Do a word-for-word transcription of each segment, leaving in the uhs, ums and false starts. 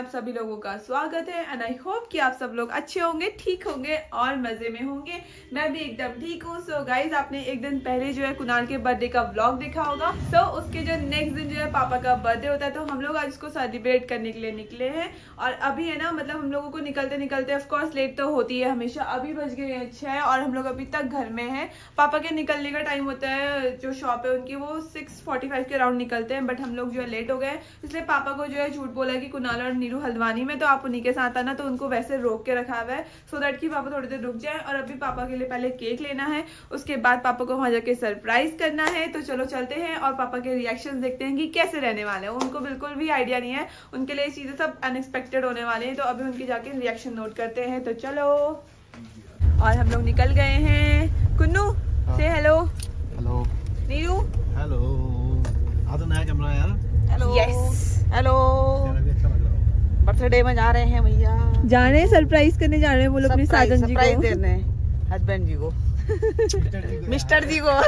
आप सभी लोगों का स्वागत है एंड आई होप कि आप सब लोग अच्छे होंगे, ठीक होंगे और मजे में होंगे। मैं भी एकदम ठीक हूँ। सो गाइज, आपने एक दिन पहले जो है कुणाल के बर्थडे का व्लॉग देखा होगा। सो so, उसके जो नेक्स्ट दिन जो है पापा का बर्थडे होता है, तो हम लोग आज उसको सेलिब्रेट करने के लिए निकले हैं। और अभी है ना, मतलब हम लोगों को निकलते निकलते ऑफकोर्स लेट तो होती है हमेशा। अभी बज गए हैं छः और हम लोग अभी तक घर में हैं। पापा के निकलने का टाइम होता है, जो शॉप है उनकी, वो सिक्स फोर्टी फाइव के अराउंड निकलते हैं, बट हम लोग जो है लेट हो गए। इसलिए पापा को जो है झूठ बोला कि कुणाल और नीरू हल्द्वानी में, तो आप उन्हीं के साथ आना। तो उनको वैसे रोक के रखा हुआ है सो दैट कि पापा थोड़ी देर रुक जाए। और अभी पापा के लिए पहले केक लेना है, उसके बाद पापा को वहां जाके सरप्राइज करना है। तो चलो चलते हैं और पापा के रिएक्शन देखते हैं कि कैसे रहने वाले हैं। उनको बिल्कुल भी आइडिया नहीं है, उनके लिए चीजें सब अनएक्सपेक्टेड होने वाले हैं। तो अभी उनके जाके रिएक्शन नोट करते हैं। तो चलो, और हम लोग निकल गए हैं। कुन्नू से हेलो। Hello Neeru hello. हाँ तो नया कैमरा यार। Hello yes hello. बर्थडे में जा रहे हैं भैया, जा रहे हैं सरप्राइज करने जा रहे हैं वो लोग अपने साजन जी को देने, हस्बैंड जी को, मिस्टर जी को।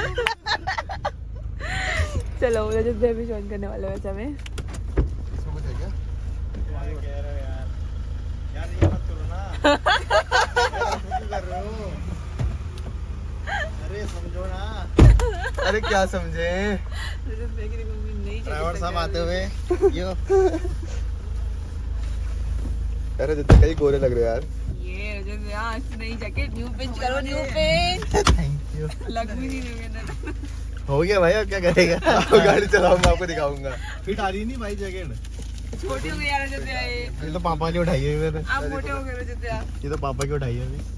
चलो रजत भाई भी ज्वाइन करने वाले वैसे में। इसमें कुछ है क्या? यार ये मत करो ना। कर रहे हो? अरे समझो ना। अरे क्या समझे? रजत भाई की मम्मी नहीं ड्राइवर साहब आते हुए यो। अरे जितने कई गोरे लग रहे हो यार। ये रजत भैया नई जैकेट, न्यू पिंच करो, न्यू पिंच। Thank you. लग भी नहीं रहे हो गया भाई, अब क्या करेगा? आपको गाड़ी चलाऊंगा, आपको दिखाऊंगा। फिट आ रही नहीं भाई जैकेट। छोटी हो गई यार रजत भैया। ये ये तो पापा ने उठाई है मैंने। आप मोटे हो गए रजत भैया। ये तो पापा की उठाई है अभी।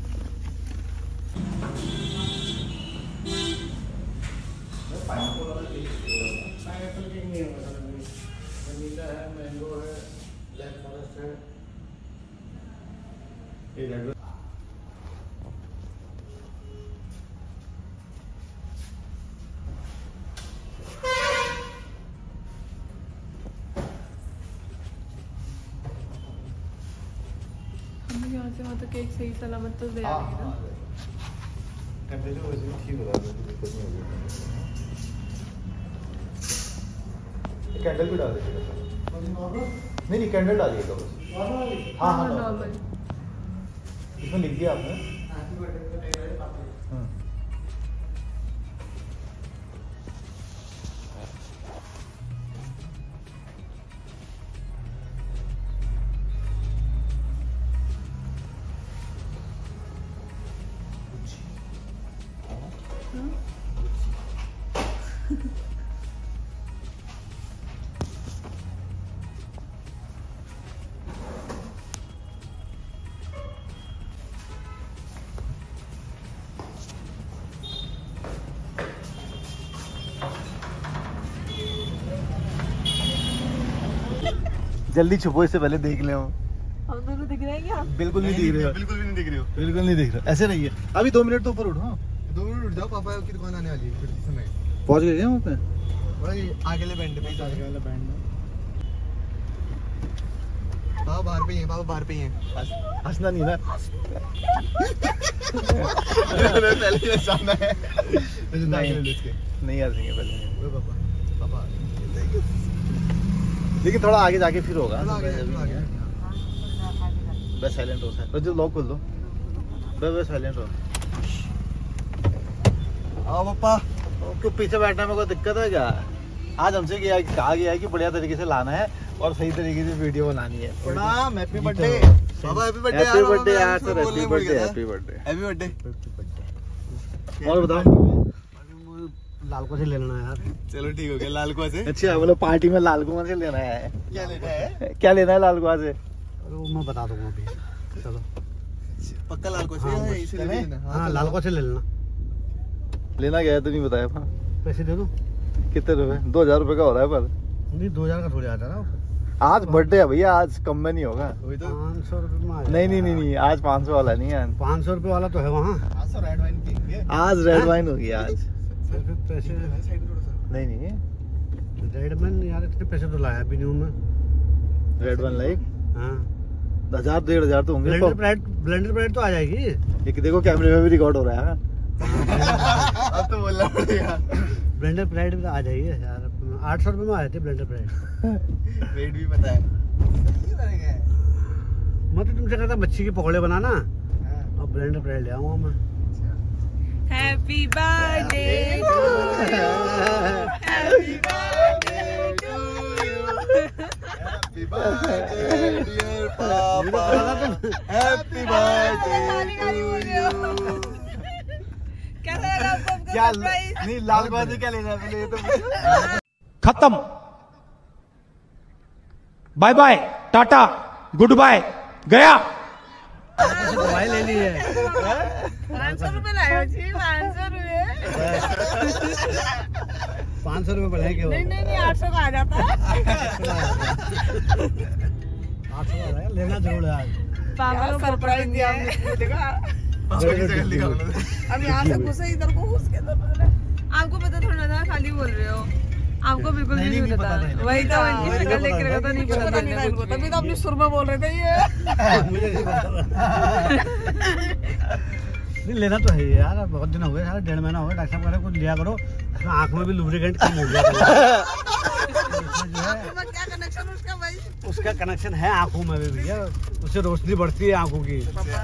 हम यहाँ से वहाँ तक केक सही सलामत तो दे आएंगे ना। टेम्परेचर वैसे भी ठीक हो रहा है, दिक्कत नहीं होगी। कैंडल भी डाल दीजिएगा। नहीं नहीं कैंडल डालिएगा बस। हाँ हाँ नॉर्मल। इसमें लिख दिया आपने? जल्दी छुपो, इससे पहले देख ले। हम दोनों दिख रहे हैं क्या? बिल्कुल नहीं दिख रहे हो। बिल्कुल भी नहीं दिख रहे हो। बिल्कुल नहीं दिख रहा। ऐसे रहिए। अभी दो मिनट तो ऊपर उठो। दो मिनट उठ जाओ, पापा की दुकान आने वाली है। फिर समय पहुंच गए वहाँ पे। वही आगे ले बैंड पे, आगे वाला बैंड में। पापा बाहर पे ही हैं, पापा बाहर पे ही हैं। हंसना नहीं ना। पहले ही हंसना है। नहीं हंसेंगे पहले। पापा पापा लेकिन थोड़ा आगे जाके फिर होगा। बस साइलेंट हो सर। जो लॉक खोल दो। बस बस साइलेंट हो। आओ पापा। क्यों पीछे बैठने में कोई दिक्कत है क्या? आज हमसे किया कहा गया है कि बढ़िया तरीके से लाना है और सही तरीके से वीडियो बनानी है। प्रणाम, हैप्पी बर्थडे बाबा। Happy birthday. हैप्पी बर्थडे यार sir. Happy birthday. Happy birthday. Happy birthday. और बताओ, लालको से लेना है यार। चलो ठीक हो गया, लालको से। अच्छा बोलो, पार्टी में लालकुआ से लेना है। क्या लेना है? क्या लेना है लालकुआ से? वो मैं बता दूंगा अभी। चलो पक्का लालको से। हाँ, इसे ले लेना। हाँ लालको से ले लेना। लेना क्या है तो नहीं बताया। पैसे दे दो। कितने रुपए? दो हजार रुपए का हो रहा है। पर नहीं, दो हजार का थोड़ी आता ना। आज बर्थडे है भैया, आज कम में नहीं होगा। पाँच सौ रुपए में। नहीं नहीं नहीं नहीं, आज पाँच सौ वाला नहीं है। पाँच सौ रुपए वाला तो है वहाँ। आज रेड वाइन पिएंगे। आज रेड वाइन होगी आज। पैसे नहीं नहीं, रेड वाइन यार इतने पैसे तो लाया भी नहीं हूँ मैं। रेड वाइन लाइक हाँ हजार डेढ़ हजार तो होंगे। ब्लेंडर प्राइड, ब्लेंडर प्राइड तो आ जाएगी। एक देखो कैमरे में भी रिकॉर्ड हो रहा है। अब तो बोलना पड़ेगा। ब्लेंडर प्राइड में आ जाएगी यार। आठ सौ रुपए में आए थे ब्लेंडर प्राइड। रेट भी पता है। मैं तो तुमसे कहता मच्छी के पकौड़े बनाना और ब्रेड ब्रेड ले आऊंगा मैं। Happy birthday to you, happy birthday to you, happy birthday dear papa, happy birthday to you. कैसा लगा आपको क्या सरप्राइज? नहीं लाल बाजी क्या लेना है ये तो खत्म, bye bye, tata, good bye, गया। दवाई ले ली है। पाँच सौ रुपए लाए जी, पाँच सौ रुपए। पाँच सौ रुपए बढ़ाए क्यों? नहीं नहीं नहीं आठ सौ का आ जाता है। आठ सौ का लेना जरूर है आज। पापा को सरप्राइज दिया हमने, देखा? अब यहाँ से घुसे इधर को घुस के आपको पता थोड़ा था, खाली बोल रहे हो। आपको बिल्कुल नहीं, नहीं नहीं पता। पता था। वही तो उनकी वही शक्ल तो देख पता रहा था, था। नहीं कुछ पता पता नहीं था इनको, तभी तो अपनी सुर में बोल रहे थे ये। मुझे नहीं पता था। नहीं लेना तो है यार, बहुत दिन हो गए यार, डेढ़ महीना हो गया। डॉक्टर साहब कह रहे कुछ लिया करो, आँख में भी लुब्रिकेंट कम हो गया। क्या कनेक्शन उसका भाई? उसका कनेक्शन है आँखों में भी भैया, उससे रोशनी बढ़ती है आँखों की।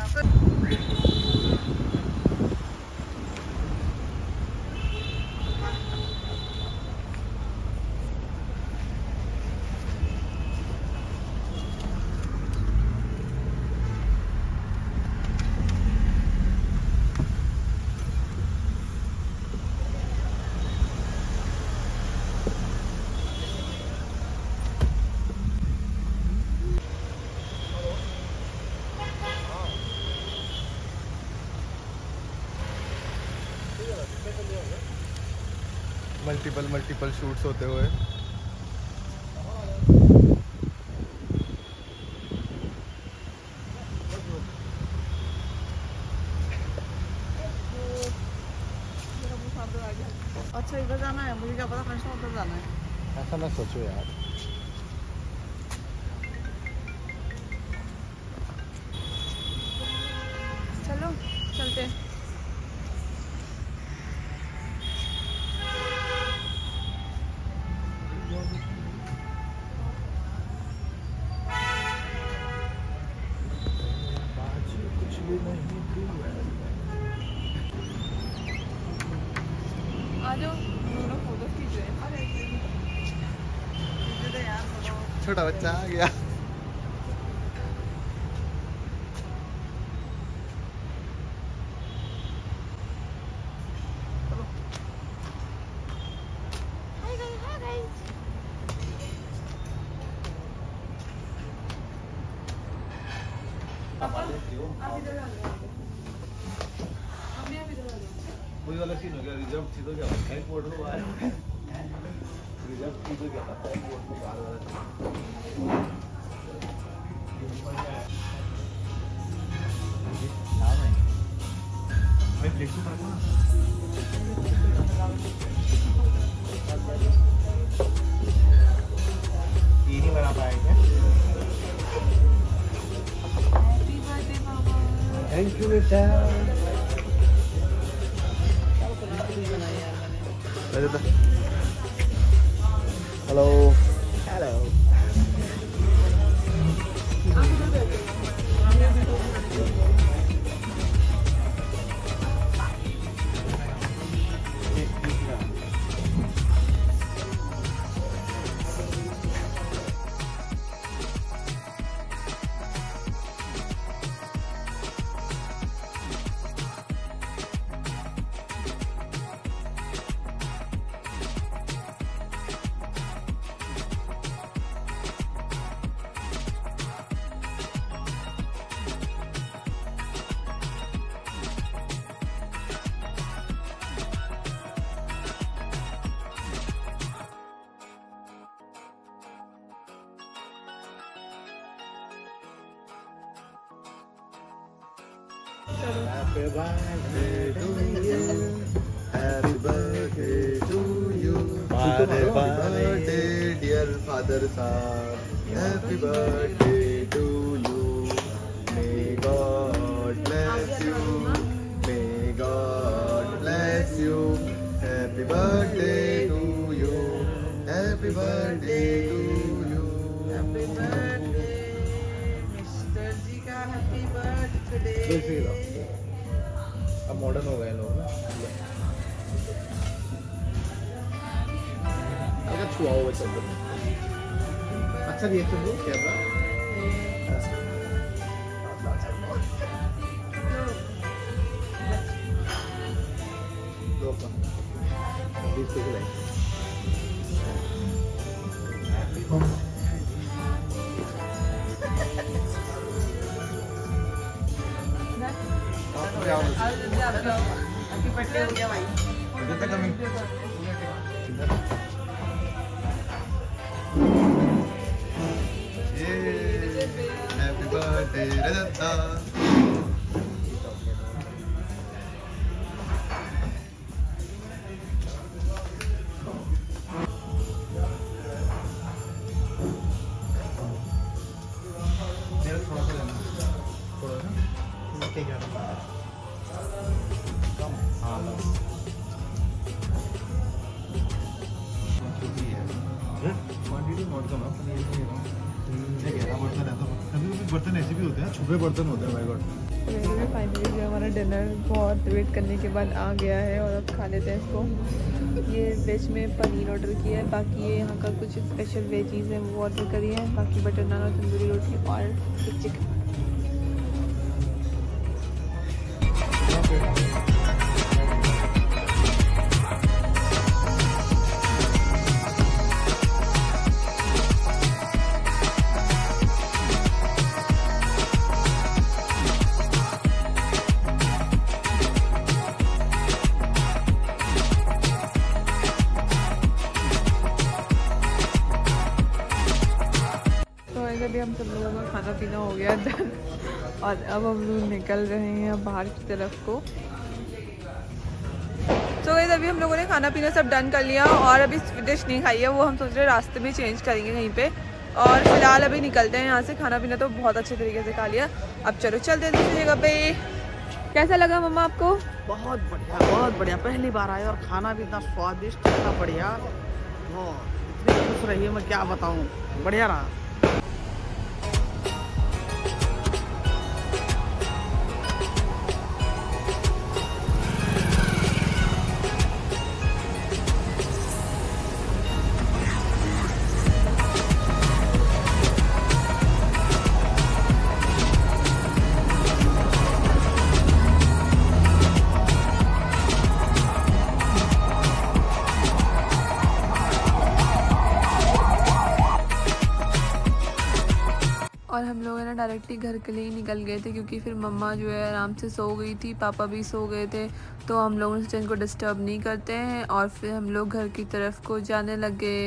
मल्टीपल मल्टीपल शूट्स होते हुए अच्छा इधर जाना है, मुझे क्या पता फंक्शन उधर जाना है। ऐसा ना सोचो यार। चलो चलते हैं। छोटा बच्चा आ गया। वही वाला सीन हो गया, रिजर्व थी तो क्या एयरपोर्ट में आया, रिजर्व थी तो क्या एयरपोर्ट में बाहर वाला नाम है भाई फ्लेक्सी पर ना ये नहीं बना पाए क्या? थैंक यू बेटा। Hello hello Happy birthday to you. Happy birthday to you. Happy birthday dear father sahab. Happy birthday to you. May God bless you. May God bless you. Happy birthday to you. Happy birthday to you. Happy birthday अब modern हो गए लोग ना, अगर छुआ हुआ चल रहा अच्छा रिएक्शन दो कैमरा। आपकी बर्थडे हो गया भाई। हैप्पी बर्थडे रजता। बर्तन ऐसे भी होते हैं, छुपे बर्तन होते हैं। My God. फाइनली जो हमारा डिनर बहुत वेट करने के बाद आ गया है और अब खा लेते हैं इसको। ये वेज में पनीर ऑर्डर किया है, बाकी ये यहाँ का कुछ स्पेशल वेजीज है वो ऑर्डर करी है, बाकी बटर नान और तंदूरी रोटी और चिकन। अभी हम सब लोगों का खाना पीना हो गया डन और अब हम लोग निकल रहे हैं बाहर की तरफ को। तो गाइस अभी हम लोगों ने खाना पीना सब डन कर लिया और अभी डिश नहीं खाई है, वो हम सोच रहे हैं रास्ते में चेंज करेंगे कहीं पे। और फिलहाल अभी निकलते हैं यहाँ से। खाना पीना तो बहुत अच्छे तरीके से खा लिया, अब चलो चलते हैं दूसरी जगह पे। कैसा लगा मम्मा आपको? बहुत बढ़िया, बहुत बढ़िया। पहली बार आए और खाना भी इतना स्वादिष्ट, इतना बढ़िया, इतनी खुश रही है मैं क्या बताऊँ, बढ़िया रहा। और हम लोग है ना डायरेक्टली घर के लिए ही निकल गए थे क्योंकि फिर मम्मा जो है आराम से सो गई थी, पापा भी सो गए थे, तो हम लोगों ने सोचा इनको डिस्टर्ब नहीं करते हैं और फिर हम लोग घर की तरफ को जाने लगे।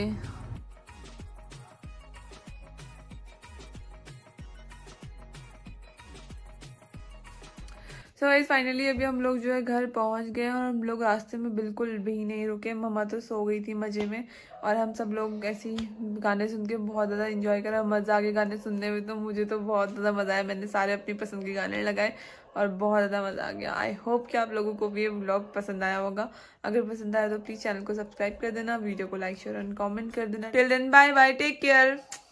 सो गाइस फाइनली अभी हम लोग जो है घर पहुंच गए और हम लोग रास्ते में बिल्कुल भी नहीं रुके। मम्मा तो सो गई थी मज़े में और हम सब लोग ऐसे ही गाने सुन के बहुत ज़्यादा एंजॉय करा। मज़ा आ गया गाने सुनने में, तो मुझे तो बहुत ज़्यादा मज़ा आया। मैंने सारे अपनी पसंद के गाने लगाए और बहुत ज़्यादा मज़ा आ गया। आई होप कि आप लोगों को भी ये व्लॉग पसंद आया होगा। अगर पसंद आया तो प्लीज़ चैनल को सब्सक्राइब कर देना, वीडियो को लाइक शेयर एंड कॉमेंट कर देना। Till then bye bye, take care.